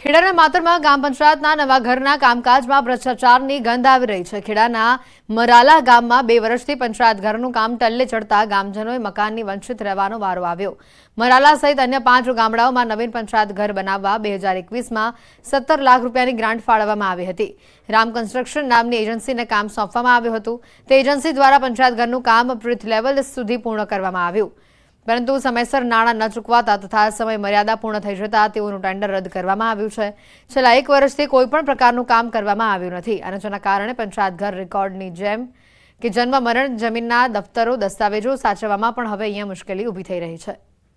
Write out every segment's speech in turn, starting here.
ખેડાના માતરમાં ગ્રામ પંચાયતના નવા ઘરના કામકાજમાં ભ્રષ્ટાચારની ગંધ આવી રહી છે। ખેડાના મરાલા ગામમાં 2 વર્ષથી પંચાયત ઘરનું કામ ટલ્લે ચડતા ગામજનોએ મકાનની વંચિત રહેવાનો વારો આવ્યો। મરાલા સહિત અન્ય 5 ગામડાઓમાં નવીન પંચાયત ઘર બનાવવા 2021માં 17 લાખ રૂપિયાની ગ્રાન્ટ ફાળવવામાં આવી હતી। રામ કન્સ્ટ્રક્શન નામની એજન્સીને કામ સોંપવામાં આવ્યું હતું। તે એજન્સી દ્વારા પંચાયત ઘરનું કામ પ્રીથ લેવલ સુધી પૂર્ણ કરવામાં આવ્યું, પરંતુ સમયસર નાણાં ન ચૂકવાતા તથા સમય મર્યાદા પૂર્ણ થઈ જતા તેઓનું ટેન્ડર રદ કરવામાં આવ્યું છે। છેલ્લા 1 વર્ષથી કોઈપણ પ્રકારનું કામ કરવામાં આવ્યું નથી અને જેના કારણે પંચાયત ઘર રેકોર્ડની જેમ કે જન્મ મરણ જમીનના દફતરો દસ્તાવેજો સાચવવામાં પણ હવે અહીંયા મુશ્કેલી ઊભી થઈ રહી છે।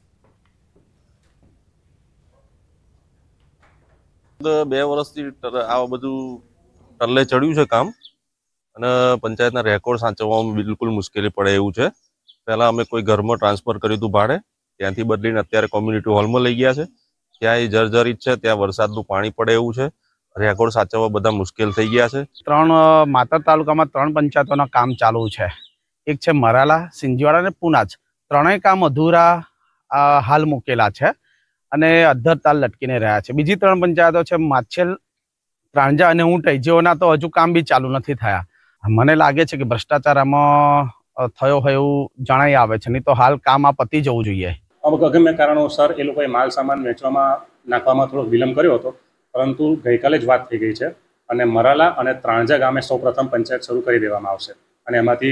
2 વર્ષથી આ બધું ટલ્લે ચડ્યું છે કામ અને પંચાયતના રેકોર્ડ સાચવવામાં બિલકુલ મુશ્કેલી પડે એવું છે। पहला अमे कोई घर में ट्रांसफर कर्युं हतुं भाड़े, त्यांथी बदलीने अत्यारे कम्युनिटी हॉल में लई गया छे। त्यां जर्जरित छे, त्यां वरसादनुं पाणी पड़े एवुं छे, रेकोर्ड साचववा बधा मुश्केल थई गया छे। 3 मातर तालुकामां 3 पंचायतोना काम चालू छे। एक छे मराला, सिंजीवाड़ा ने पुनाज। त्रणेय काम अधूरा हाल मूकेला छे अने अधर ताल लटकीने रह्या छे। बीजी 3 पंचायतो छे माछेल, प्रांजा अने ऊंटाई, जेओना तो हजू काम बी चालू नथी थया। मने लागे छे के भ्रष्टाचार आमां थयो होय एवुं जणाई आवे छे, नहीं तो हाल काम आ पती जवुं जोईए। अब अगम्य कारणोसर ए लोकोए माल सामान वेचवामां नाखवामां थोड़ो विलंब कर्यो हतो, परंतु गईकाले ज वात थई गई छे अने मराला अने त्रांजा गामे सौप्रथम पंचायत शरू करी देवामां आवशे अने एमांथी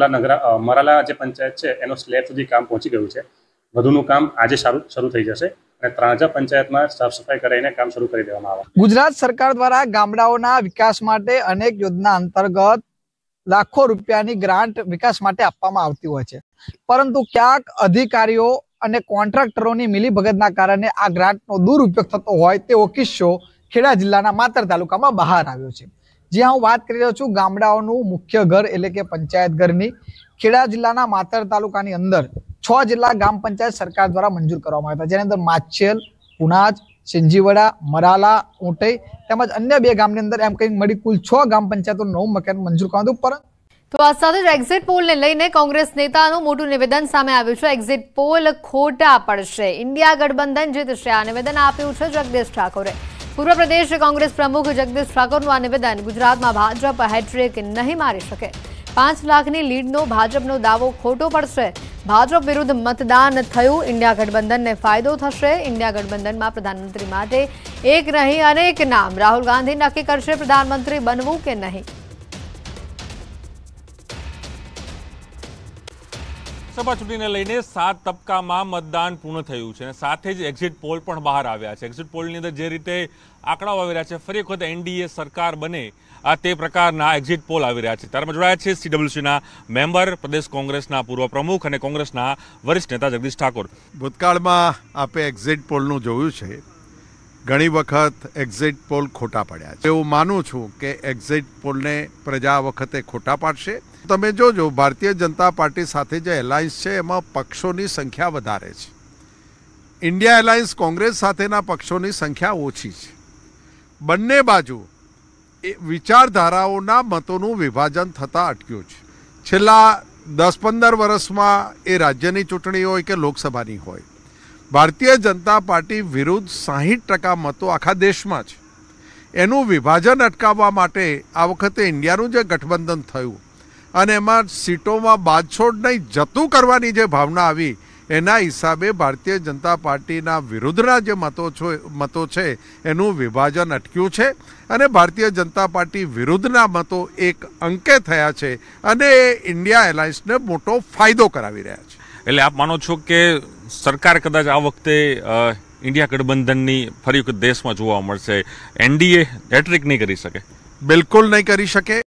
मराला जे पंचायत छे एनो स्लेब सुधी काम पहोंची गयुं छे। वधुनुं काम आजे शरू थई जशे અને ત્રાંજા પંચાયતમાં સાફ સફાઈ કરીને કામ શરૂ કરી દેવામાં આવે। ગુજરાત સરકાર દ્વારા ગામડાઓના વિકાસ માટે અનેક યોજના અંતર્ગત लाखों રૂપિયાની ગ્રાન્ટ વિકાસ માટે આપવામાં આવતી હોય છે, પરંતુ ક્યાંક અધિકારીઓ અને કોન્ટ્રાક્ટરોની મિલીભગતના કારણે આ ગ્રાન્ટનો દુરુપયોગ થતો હોય તેવો કિસ્સો ખેડા જિલ્લાના માતર તાલુકામાં બહાર આવ્યો છે। જ્યાં હું વાત કરી રહ્યો છું ગામડાઓનું મુખ્ય ઘર એટલે કે પંચાયત ઘરની। ખેડા જિલ્લાના માતર તાલુકાની અંદર 6 જેટલા ગ્રામ પંચાયત સરકાર દ્વારા મંજૂર કરવામાં આવ્યા હતા, જેની અંદર માછેલ, પુનાજ, સિંજીવાડા, મરાલા, ઊંટાઈ તેમજ અન્ય 2 ગામની અંદર એમ કંઈક મળી કુલ 6 ગ્રામ પંચાયતો નવું મકાન મંજૂર કરવામાં આવ્યું। તો આ સાથે જ એક્ઝિટ પોલને લઈને કોંગ્રેસ નેતાનું મોટું નિવેદન સામે આવ્યું છે। એક્ઝિટ પોલ ખોટા પડશે, ઇન્ડિયા ગઠબંધન જીતશે, આ નિવેદન આપ્યું છે જગદીશ ઠાકોરે। પૂર્વ પ્રદેશ કોંગ્રેસ પ્રમુખ જગદીશ ઠાકોરનું આ નિવેદન ગુજરાતમાં ભાજપ હેટ્રિક નહીં મારી શકે, 5 લાખની લીડનો ભાજપનો દાવો ખોટો પડશે, ભાજપ વિરુદ્ધ મતદાન થયું, ઇન્ડિયા ગઠબંધનને ફાયદો થશે, ઇન્ડિયા ગઠબંધનમાં પ્રધાનમંત્રી માટે એક નહીં અનેક નામ, રાહુલ ગાંધી નક્કી કરશે પ્રધાનમંત્રી બનવું કે નહીં। લોકસભા ચૂંટણીને લઈને 7 તબક્કામાં મતદાન પૂર્ણ થયું છે અને સાથે જ એક્ઝિટ પોલ પણ બહાર આવ્યા છે। એક્ઝિટ પોલની અંદર જે રીતે આંકડાઓ આવી રહ્યા છે, ફરી વખત એનડીએ સરકાર બને તે પ્રકારના એક્ઝિટ પોલ આવી રહ્યા છે। ત્યારે જોડાયા છે સીડબ્લ્યુસીના મેમ્બર, પ્રદેશ કોંગ્રેસના પૂર્વ પ્રમુખ અને કોંગ્રેસના વરિષ્ઠ નેતા જગદીશ ઠાકોર। ભૂતકાળમાં આપે એક્ઝિટ પોલનું જોયું છે, ઘણી વખત એક્ઝિટ પોલ ખોટા પડ્યા છે। એવું માનું છું કે એક્ઝિટ પોલને પ્રજા આ વખતે ખોટા પાડશે। તમે જોજો ભારતીય જનતા પાર્ટી સાથે જે એલાયન્સ છે એમાં પક્ષોની સંખ્યા વધારે છે, ઇન્ડિયા એલાયન્સ કોંગ્રેસ સાથેના પક્ષોની સંખ્યા ઓછી છે। બંને બાજુ વિચારધારાઓના મતોનું વિભાજન થતાં અટક્યું છે। છેલ્લા 10-15 વર્ષમાં એ રાજ્યની ચૂંટણી હોય કે લોકસભાની હોય, ભારતીય જનતા પાર્ટી વિરુદ્ધ 60% મતો આખા દેશમાં છે। એનું વિભાજન અટકાવવા માટે આ વખતે ઇન્ડિયાનું જે ગઠબંધન થયું અને એમાં સીટોમાં બાદછોડ નહીં જતું કરવાની જે ભાવના આવી, એના હિસાબે ભારતીય જનતા પાર્ટીના વિરુદ્ધના જે મતો છે એનું વિભાજન અટક્યું છે અને ભારતીય જનતા પાર્ટી વિરુદ્ધના મતો એક અંકે થયા છે અને એ ઇન્ડિયા એલાયન્સને મોટો ફાયદો કરાવી રહ્યા છે। એટલે આપ માનો છો કે સરકાર કદાચ આ વખતે ઇન્ડિયા ગઠબંધનની ફરી વખત દેશમાં જોવા મળશે, એનડીએ હેટ્રિક નહીં કરી શકે? બિલકુલ નહીં કરી શકે।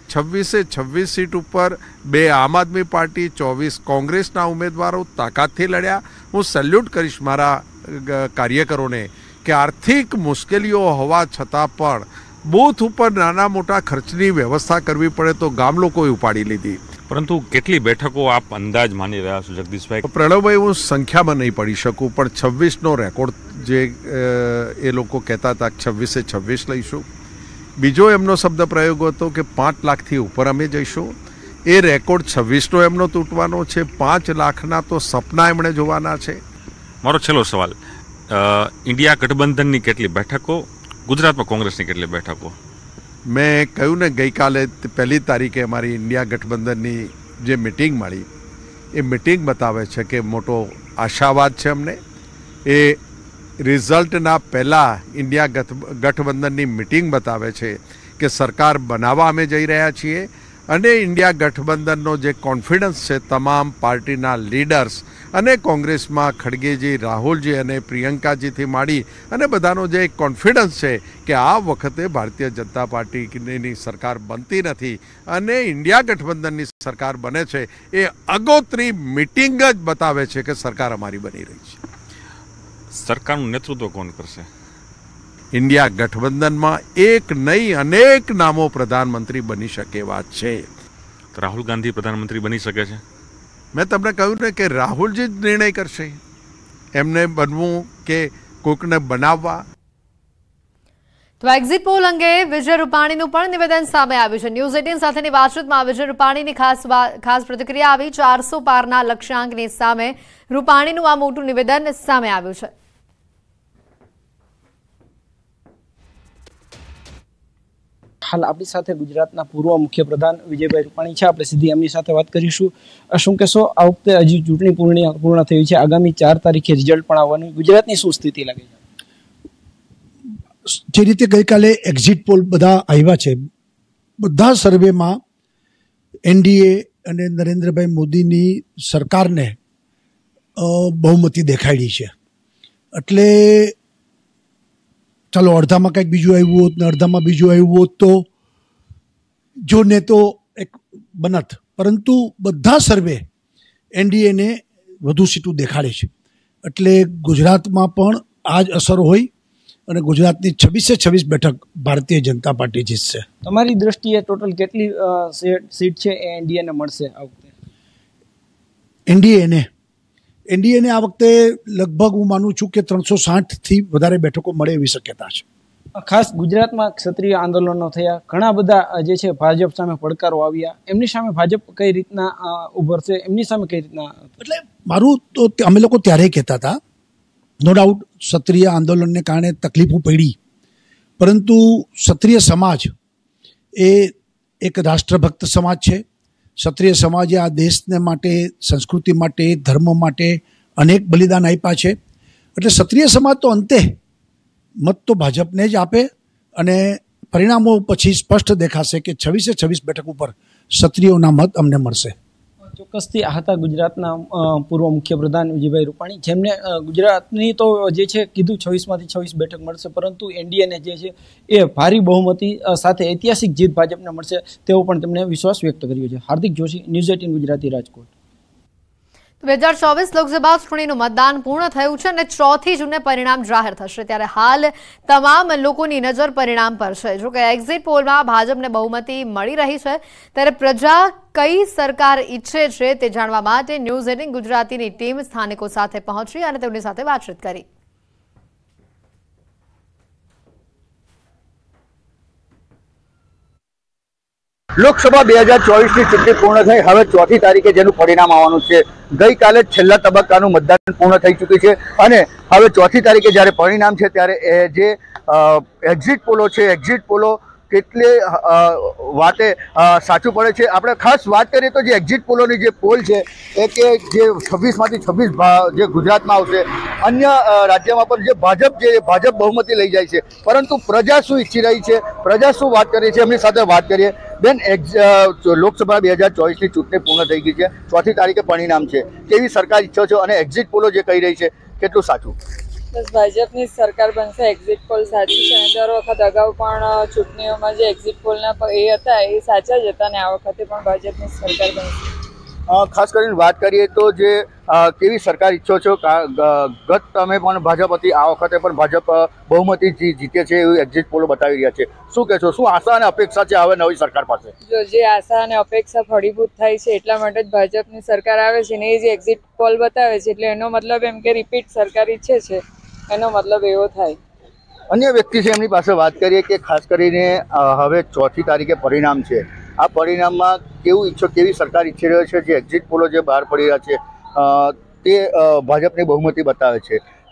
26 सीट पर 2 आम आदमी पार्टी, 24 कांग्रेसना उम्मीदवारों ताकतथी लड्या। हूँ सेल्यूट करीश मारा कार्यकरोने कि आर्थिक मुश्केलीओ होवा छतां पण बूथ पर नाना मोटा खर्चनी व्यवस्था करवी पड़े तो गाम लोकोए उपाड़ी लीधी। परंतु केटली बैठको आप अंदाज मानी रह्या छो जगदीशभाई? प्रणवभाई, हूँ संख्या में नहीं पड़ी सकूँ, पण 26 रेकॉर्ड जे ए लोको कहता था 26 से 26 लईशुं। बीजो एमनो शब्द प्रयोग हतो कि 5 लाख थी ऊपर अमे जईशुं। ए रेकॉर्ड 26 नो एमनो तूटवानो छे। 5 लाखना तो सपना एमणे जोवाना छे। मारो छेल्लो सवाल, ઇન્ડિયા ગઠબંધનની કેટલી બેઠકો, ગુજરાતમાં કોંગ્રેસની કેટલી બેઠકો? મેં કહ્યું ને ગઈકાલે 1 તારીખે અમારી ઇન્ડિયા ગઠબંધનની જે મિટિંગ મળી એ મિટિંગ બતાવે છે કે મોટો આશાવાદ છે અમને. એ રિઝલ્ટના પહેલાં ઇન્ડિયા ગઠબંધનની મિટિંગ બતાવે છે કે સરકાર બનાવવા અમે જઈ રહ્યા છીએ અને ઇન્ડિયા ગઠબંધનનો જે કોન્ફિડન્સ છે તમામ પાર્ટીના લીડર્સ અને કોંગ્રેસમાં ખડગેજી, રાહુલજી અને પ્રિયંકાજીથી માંડી અને બધાનો જે કોન્ફિડન્સ છે કે આ વખતે ભારતીય જનતા પાર્ટીની સરકાર બનતી નથી અને ઇન્ડિયા ગઠબંધનની સરકાર બને છે, એ આગોતરી મિટિંગ જ બતાવે છે કે સરકાર અમારી બની રહી છે. સરકારનું નેતૃત્વ કોણ કરશે? ઇન્ડિયા ગઠબંધનમાં એક નહીં અનેક નામો પ્રધાનમંત્રી બની શકે વાત છે. રાહુલ ગાંધી પ્રધાનમંત્રી બની શકે છે? મેં તમને કહ્યું ને કે રાહુલજી જ નિર્ણય કરશે એમને બનવું કે કોઈકને બનાવવા. તો એક્ઝિટ પોલ અંગે વિજય રૂપાણીનું પણ નિવેદન સામે આવ્યું છે. ન્યૂઝ 18 સાથેની વાતચીતમાં વિજય રૂપાણીની ખાસ પ્રતિક્રિયા આવી. 400 પારના લક્ષ્યાંકની સામે રૂપાણીનું આ મોટું નિવેદન સામે આવ્યું છે. હાલ આપણી સાથે ગુજરાતના પૂર્વ મુખ્યપ્રધાન વિજયભાઈ રૂપાણી છે. આપણે સીધી એમની સાથે વાત કરીશું. શું કહેશો, આ વખતે હજી ચૂંટણી પૂર્ણ થઈ છે, આગામી 4 તારીખે રિઝલ્ટ પણ આવવાનું, ગુજરાતની શું સ્થિતિ લાગે છે? જે રીતે ગઈકાલે એક્ઝિટ પોલ બધા આવ્યા છે, બધા સર્વેમાં એનડીએ અને નરેન્દ્રભાઈ મોદીની સરકારને બહુમતી દેખાડી છે. એટલે ચાલો અડધામાં કંઈક બીજું આવ્યું હોત ને અડધામાં બીજું આવ્યું હોત તો જો ને તો એક બનત, પરંતુ બધા સર્વે એનડીએને વધુ સીટો દેખાડે છે. એટલે ગુજરાતમાં પણ આ જ અસર હોય અને ગુજરાતની 26 બેઠક ભારતીય જનતા પાર્ટી જીતશે. તમારી દ્રષ્ટિએ ટોટલ કેટલી સીટ છે એ એનડીએને મળશે આ વખતે? એનડીએને આ વખતે લગભગ હું માનું છું કે 360થી વધારે બેઠકો મળે એવી શક્યતા છે. ખાસ ગુજરાતમાં ક્ષત્રિય આંદોલનો થયા, ઘણા બધા જે છે ભાજપ સામે પડકારો આવ્યા, એમની સામે ભાજપ કઈ રીતના ઉભરશે, એમની સામે કઈ રીતના? એટલે મારું તો અમે લોકો ત્યારે કહેતા હતા, નો ડાઉટ ક્ષત્રિય આંદોલનને કારણે તકલીફો પડી, પરંતુ ક્ષત્રિય સમાજ એ એક રાષ્ટ્રભક્ત સમાજ છે. ક્ષત્રિય સમાજે આ દેશને માટે, સંસ્કૃતિ માટે, ધર્મ માટે અનેક બલિદાન આપ્યા છે. એટલે ક્ષત્રિય સમાજ તો અંતે મત તો ભાજપને જ આપે અને પરિણામો પછી સ્પષ્ટ દેખાશે કે 26 બેઠક ઉપર ક્ષત્રિયોના મત અમને મળશે. ચોક્કસથી આ હતા ગુજરાતના પૂર્વ મુખ્યપ્રધાન વિજયભાઈ રૂપાણી, જેમને ગુજરાતની તો જે છે કીધું 26માંથી 26 બેઠક મળશે, પરંતુ એનડીએને જે છે એ ભારી બહુમતી સાથે ઐતિહાસિક જીત ભાજપને મળશે તેવો પણ તેમણે વિશ્વાસ વ્યક્ત કર્યો છે. હાર્દિક જોશી, ન્યૂઝ 18 ગુજરાતી, રાજકોટ. 2024 લોકસભા ચૂંટણીનું મતદાન પૂર્ણ થયું છે અને 4 જૂને પરિણામ જાહેર થશે. ત્યારે હાલ તમામ લોકોની નજર પરિણામ પર છે. જો કે એક્ઝિટ પોલમાં ભાજપને બહુમતી મળી રહી છે, ત્યારે પ્રજા કઈ સરકાર ઈચ્છે છે તે જાણવા માટે ન્યૂઝ 18 ગુજરાતીની ટીમ સ્થાનિકો સાથે પહોંચી અને તેમની સાથે વાતચીત કરી. લોકસભા 2024ની ચૂંટણી પૂર્ણ થઈ, હવે 4મી તારીખે જેનું પરિણામ આવવાનું છે. ગઈકાલે છેલ્લા તબક્કાનું મતદાન પૂર્ણ થઈ ચૂક્યું છે અને હવે 4મી તારીખે જ્યારે પરિણામ છે ત્યારે જે એક્ઝિટ પોલો છે, એક્ઝિટ પોલો કેટલી વાતે સાચું પડે છે. આપણે ખાસ વાત કરીએ તો જે એક્ઝિટ પોલોની જે પોલ છે એ કે જે 26માંથી 26 જે ગુજરાતમાં આવશે, અન્ય રાજ્યમાં પણ જે ભાજપ બહુમતી લઈ જાય છે, પરંતુ પ્રજા શું ઈચ્છી રહી છે, પ્રજા શું વાત કરી છે, એમની સાથે વાત કરીએ. બેન, લોકસભા 2024ની ચૂંટણી પૂર્ણ થઈ ગઈ છે, 4મી તારીખે પરિણામ છે, કેવી સરકાર ઈચ્છો છો અને એક્ઝિટ પોલો જે કહી રહી છે કેટલું સાચું? બસ ભાજપની સરકાર બનશે, એક્ઝિટ પોલ સાચી છે. દર વખત અગાઉ પણ ચૂંટણીઓમાં જે એક્ઝિટ પોલના એ હતા એ સાચા જ હતા અને આ વખતે પણ ભાજપની સરકાર બનશે. ખાસ કરીને વાત કરીએ તો જે કેવી સરકાર ઈચ્છો છો? ગત તમે પણ ભાજપ હતી, આ વખતે પણ ભાજપ બહુમતી જીતે છે એવું એક્ઝિટ પોલો બતાવી રહ્યા છે. શું કહેશો, શું આશા અને અપેક્ષા છે હવે નવી સરકાર પાસે? જો જે આશા અને અપેક્ષા ફળીભૂત થાય છે એટલા માટે જ ભાજપની સરકાર આવે છે ને એ જે એક્ઝિટ પોલ બતાવે છે એટલે એનો મતલબ એમ કે રિપીટ સરકાર ઈચ્છે છે, એનો મતલબ એવો થાય. અન્ય વ્યક્તિ છે એમની પાસે વાત કરીએ કે ખાસ કરીને હવે 4મી તારીખે પરિણામ છે, આ પરિણામમાં કેવી સરકાર ઈચ્છી રહ્યો છે? જે એક્ઝિટ પોલો જે બહાર પડી રહ્યા છે તે ભાજપની બહુમતી બતાવે છે.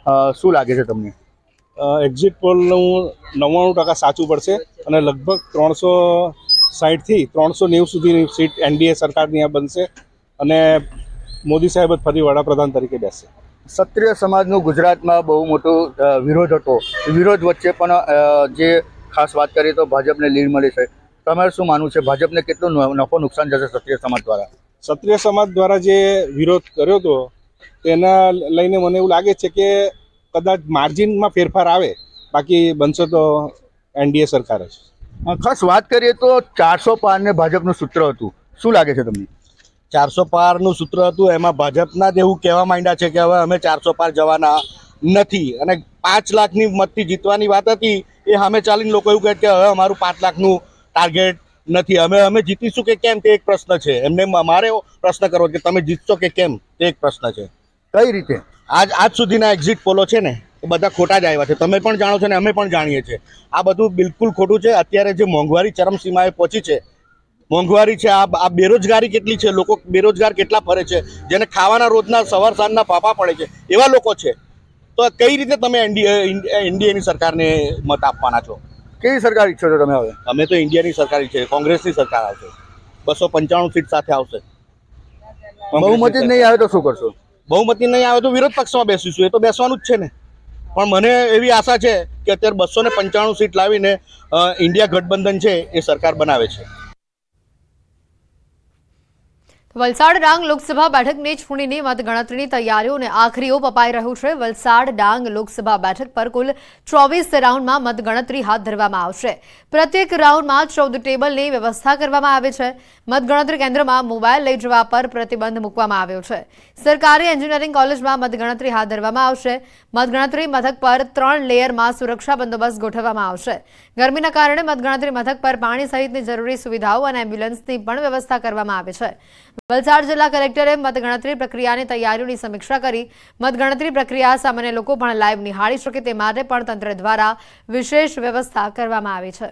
શું લાગે છે તમને? એક્ઝિટ પોલનું 99% સાચું પડશે અને લગભગ 360 થી 390 સુધીની સીટ એનડીએ સરકારની આ બનશે અને મોદી સાહેબ જ ફરી વડાપ્રધાન તરીકે બેસશે. ક્ષત્રિય સમાજનું ગુજરાતમાં બહુ મોટો વિરોધ હતો. વિરોધ વચ્ચે પણ જે ખાસ વાત કરીએ તો ભાજપને લીડ મળી છે. તમારે શું માનવું છે, ભાજપને કેટલું નફો નુકસાન જશે ક્ષત્રિય સમાજ દ્વારા? ક્ષત્રિય સમાજ દ્વારા જે વિરોધ કર્યો હતો તેના લઈને મને એવું લાગે છે કે કદાચ માર્જિનમાં ફેરફાર આવે, બાકી બનશે તો એનડીએ સરકાર જ. ખાસ વાત કરીએ તો 400 પારને ભાજપનું સૂત્ર હતું, શું લાગે છે તમને? 400 પારનું સૂત્ર હતું, એમાં ભાજપના જ એવું કહેવા માંડ્યા છે કે હવે અમે 400 પાર જવાના નથી અને 5 લાખની મતથી જીતવાની વાત હતી એ સામે ચાલીને લોકો એવું કહે કે હવે અમારું 5 લાખનું ટાર્ગેટ નથી, અમે જીતીશું કે કેમ તે એક પ્રશ્ન છે. એમને અમારે પ્રશ્ન કરવો કે તમે જીતશો કે કેમ તે એક પ્રશ્ન છે. કઈ રીતે? આજ સુધીના એક્ઝિટ પોલો છે ને એ બધા ખોટા જ આવ્યા છે. તમે પણ જાણો છો ને અમે પણ જાણીએ છીએ. આ બધું બિલકુલ ખોટું છે. અત્યારે જે મોંઘવારી ચરમસીમાએ પહોંચી છે, મોંઘવારી છે, આ બેરોજગારી કેટલી છે, લોકો બેરોજગાર કેટલા ફરે છે, જેને ખાવાના રોજના સવાર સાંજના ફાફા પડે છે એવા લોકો છે. તો કઈ રીતે તમે ઇન્ડિયાની સરકારને મત આપવાના છો? કેવી સરકાર ઈચ્છો છો તમે હવે? અમે તો ઇન્ડિયાની સરકાર ઈચ્છે, કોંગ્રેસની સરકાર આવશે, 295 સીટ સાથે આવશે. બહુમતી નહીં આવે તો શું કરશો? બહુમતી નહીં આવે તો વિરોધ પક્ષમાં બેસીશું, એ તો બેસવાનું જ છે ને. પણ મને એવી આશા છે કે અત્યારે 295 સીટ લાવીને ઇન્ડિયા ગઠબંધન છે એ સરકાર બનાવે છે. વલસાડ ડાંગ લોકસભા બેઠકની ચૂંટણીની મતગણતરીની તૈયારીઓને આખરી ઓપ અપાઈ રહ્યું છે. વલસાડ ડાંગ લોકસભા બેઠક પર કુલ 24 રાઉન્ડમાં મતગણતરી હાથ ધરવામાં આવશે. પ્રત્યેક રાઉન્ડમાં 14 ટેબલની વ્યવસ્થા કરવામાં આવી છે. મતગણતરી કેન્દ્રમાં મોબાઈલ લઈ જવા પર પ્રતિબંધ મૂકવામાં આવ્યો છે. સરકારી એન્જિનિયરિંગ કોલેજમાં મતગણતરી હાથ ધરવામાં આવશે. મતગણતરી મથક પર 3 લેયરમાં સુરક્ષા બંદોબસ્ત ગોઠવવામાં આવશે. ગરમીના કારણે મતગણતરી મથક પર પાણી સહિતની જરૂરી સુવિધાઓ અને એમ્બ્યુલન્સની પણ વ્યવસ્થા કરવામાં આવી છે. વલસાડ જિલ્લા કલેક્ટરે મતગણતરી પ્રક્રિયાની તૈયારીઓની સમીક્ષા કરી. મતગણતરી પ્રક્રિયા સામાન્ય લોકો પણ લાઈવ નિહાળી શકે તે માટે પણ તંત્ર દ્વારા વિશેષ વ્યવસ્થા કરવામાં આવી છે.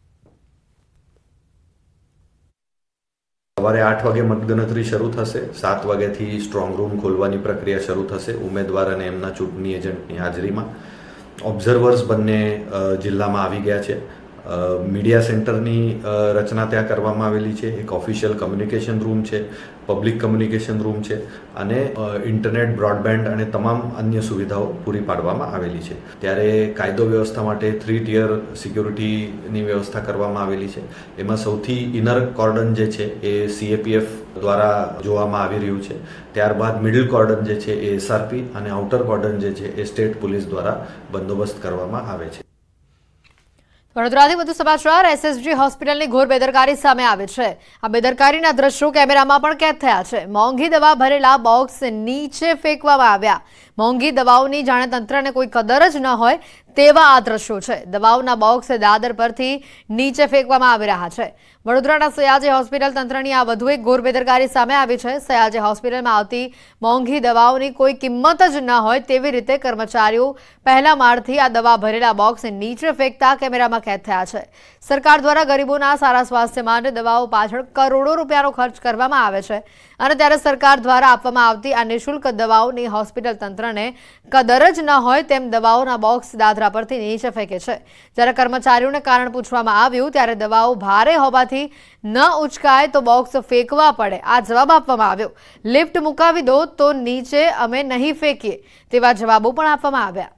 સવારે 8 વાગે મતગણતરી શરૂ થશે. 7 વાગ્યાથી સ્ટ્રોંગ રૂમ ખોલવાની પ્રક્રિયા શરૂ થશે. ઉમેદવાર અને એમના ચૂંટણી એજન્ટની હાજરીમાં ઓબ્ઝર્વર્સ બંને જિલ્લામાં આવી ગયા છે. મીડિયા સેન્ટરની રચના ત્યાં કરવામાં આવેલી છે. એક ઓફિશિયલ કમ્યુનિકેશન રૂમ છે, પબ્લિક કમ્યુનિકેશન રૂમ છે અને ઇન્ટરનેટ, બ્રોડબેન્ડ અને તમામ અન્ય સુવિધાઓ પૂરી પાડવામાં આવેલી છે. ત્યારે કાયદો વ્યવસ્થા માટે 3 ટિયર સિક્યોરિટીની વ્યવસ્થા કરવામાં આવેલી છે. એમાં સૌથી ઇનર કોર્ડન જે છે એ CAPF દ્વારા જોવામાં આવી રહ્યું છે. ત્યારબાદ મિડલ કોર્ડન જે છે એ SRP અને આઉટર કોર્ડન જે છે એ સ્ટેટ પોલીસ દ્વારા બંદોબસ્ત કરવામાં આવે છે. વડોદરાથી વધુ સમાચાર. SSG હોસ્પિટલની ઘોર બેદરકારી સામે આવે છે. આ બેદરકારીના દ્રશ્યો કેમેરામાં પણ કેદ થયા છે. મોંઘી દવા ભરેલા બોક્સ નીચે ફેંકવામાં આવ્યા. મોંઘી દવાઓની જાણે તંત્રને કોઈ કદર જ ન હોય તેવા આ દ્રશ્યો છે. દવાઓના બોક્સ દાદર પરથી નીચે ફેંકવામાં આવી રહ્યા છે. વડોદરાના સયાજી હોસ્પિટલ તંત્રની આ વધુ એક ઘોર બેદરકારી સામે આવી છે. સયાજી હોસ્પિટલમાં આવતી મોંઘી દવાઓની કોઈ કિંમત જ ન હોય તેવી રીતે કર્મચારીઓ પહેલા માળથી આ દવા ભરેલા બોક્સ નીચે ફેંકતા કેમેરામાં કેદ થયા છે. સરકાર દ્વારા ગરીબોના સારા સ્વાસ્થ્ય માટે દવાઓ પાછળ કરોડો રૂપિયાનો ખર્ચ કરવામાં આવે છે અને ત્યારે સરકાર દ્વારા આપવામાં આવતી આ નિઃશુલ્ક દવાઓની હોસ્પિટલ તંત્રને કદર જ ન હોય તેમ દવાઓના બોક્સ દાદરા પરથી નીચે ફેંકે છે. જ્યારે કર્મચારીઓને કારણ પૂછવામાં આવ્યું ત્યારે દવાઓ ભારે હોવાથી ન ઉચકાય તો બોક્સ ફેંકવા પડે આ જવાબ આપવામાં આવ્યો. લિફ્ટ મુકાવી દો તો નીચે અમે નહીં ફેંકીએ તેવા જવાબો પણ આપવામાં આવ્યા.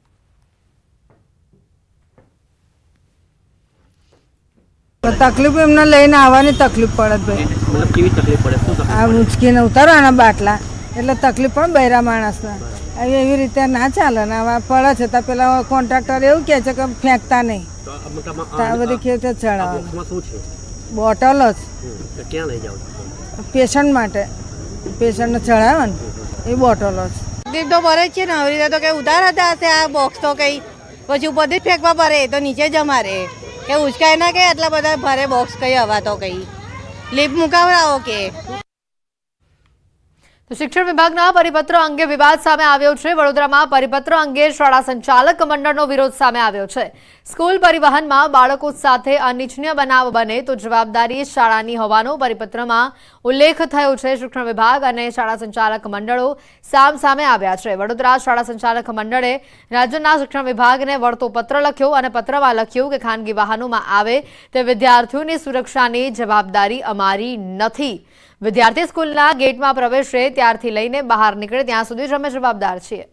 તકલીફ એમને લઈને આવવાની તકલીફ પડે ભાઈ. કેવી તકલીફ પડે? આ ઉંચકીને ઉતારવાના બાટલા એટલે તકલીફ પણ બૈરા માણસને. એવી રીતે ના ચાલે ને. હવે પડે છે તો પેલા કોન્ટ્રાક્ટર એવું કહે છે કે ફેંકતા નહીં. બધી કેવી રીતે ચડાવવાની બોટલો જ ક્યાં લઈ જાવ? પેશન્ટ માટે, પેશન્ટને ચડાવે ને એ બોટલો જ. તકલીફ તો પડે છે ને. આવી રીતે તો કઈ ઉધાર હતા હશે આ બોક્સ તો કઈ પછી ઉપરથી જ ફેંકવા પડે તો નીચે જ અમારે કે ઉચકાય ના કે આટલા બધા ભારે બોક્સ કઈ હવા તો કઈ લિફ્ટ મુકાવડાવો કે. તો શિક્ષણ વિભાગના પરિપત્ર અંગે વિવાદ સામે આવ્યો છે। વડોદરામાં પરિપત્ર અંગે શાળા સંચાલક મંડળનો વિરોધ સામે આવ્યો છે। સ્કૂલ પરિવહનમાં બાળકો સાથે અનિચ્છનીય બનાવ બને તો જવાબદારી શાળાની હોવાનો પરિપત્રમાં ઉલ્લેખ થયો છે। શિક્ષણ વિભાગ અને શાળા સંચાલક મંડળો સામસામે આવ્યા છે। વડોદરા શાળા સંચાલક મંડળે રાજ્યના શિક્ષણ વિભાગને વળતો પત્ર લખ્યો અને પત્રમાં લખ્યું કે ખાનગી વાહનોમાં આવે તે વિદ્યાર્થીઓની સુરક્ષાની જવાબદારી અમારી નથી। વિદ્યાર્થી સ્કૂલના ગેટમાં પ્રવેશે ત્યારથી લઈને બહાર નીકળે ત્યાં સુધી જ અમે જવાબદાર છીએ।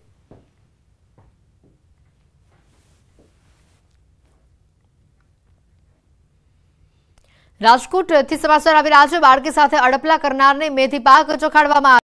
રાજકોટથી સમાચાર આવી રહ્યા છે। બાળકી સાથે અડપલા કરનારને મેથી પાક ચોખાડવામાં